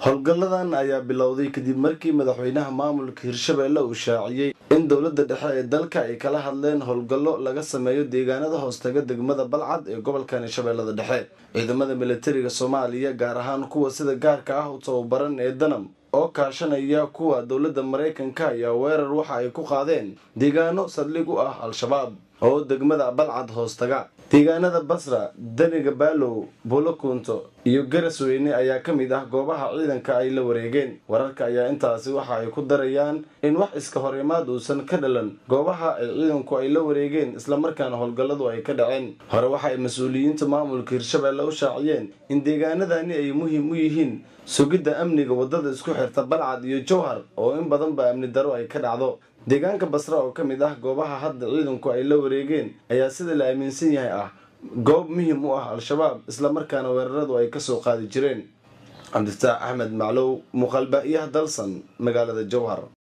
howlgalladan ayaa bilowday kadib markii madaxweynaha maamulka Hirshabelle uu shaaciyay in dowladda dhexe ee dalka ay kala hadleen howlgallo laga sameeyo deegaanada hoostaga degmada Balcad ee gobolka Shabeellada Dhexe. Ciidamada militariga Soomaaliya gaar ahaan kuwa sida gaarka ah u tababaran ee Danam oo kaashanaya kuwa dowladda Mareykanka ayaa weerar waxa ay ku qaadeen deegaano saldhig u ah Al-Shabaab oo degmada Balcad hoostaga. deegaanada Basra, Daniga Baalow, Bolokunto iyo Garasweyne ayaa ka mid ah goobaha ciidanka ay la wareegeen. Wararka ayaa intaasi waxa ay ku darayaan in wax iska horimaad uusan ka dhalan goobaha ay ciidanku ay la wareegeen isla markaana howlgalladu ay ka dhaceen. Hore waxa ay mas'uuliyiinta maamulka Hirshabelle u shaaciyeen in deegaanadani ay muhiim u yihiin sugidda amniga wadada isku xirta Balcad iyo Jowhar oo in badan ba amni daro ay ka dhacdo. deegaanka Basra oo ka mid ah goobaha hadda ciidanku ay la wareegeen ayaa sida la aaminsan yahay ah goob muhiim u ah Al-Shabaab isla markaana weeraradu ay ka soo qaadi jireen. Cabdifataax Axmed Maclow, muuqaalbaahiyaha Dalsan, magaalada Jowhar.